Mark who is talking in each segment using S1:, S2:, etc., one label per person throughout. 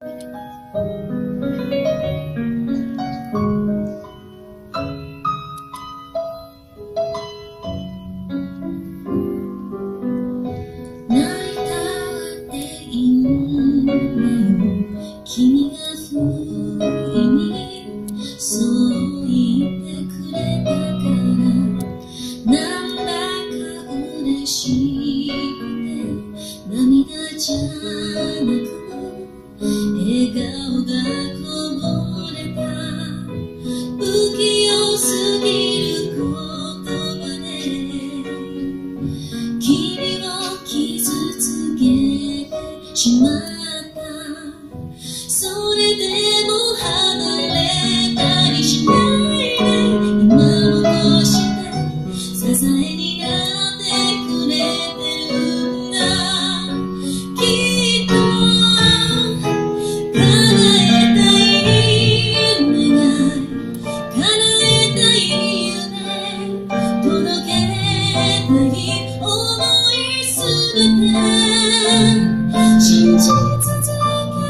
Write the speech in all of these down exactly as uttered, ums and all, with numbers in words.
S1: 君が不意にそう言ってくれたからなんだか嬉しくて涙じゃなく笑顔がこぼれた不器用すぎる言葉で君を傷つけてしまったそれでも離れたりしないで今もこうして支えになってくれてるんだきっと叶えたい願い叶えたい夢届けたい想いすべて信じ続け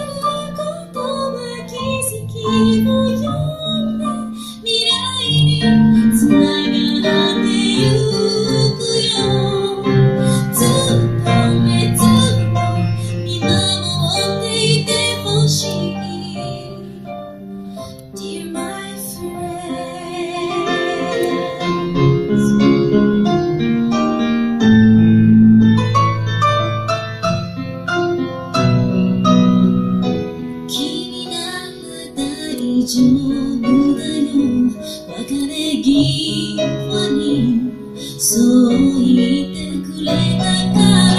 S1: 君を呼んで未来につながってゆくよずっとねずっと見守っていてほしい Dear my friends 君なら大丈夫だよ別れ際にそう言ってくれたから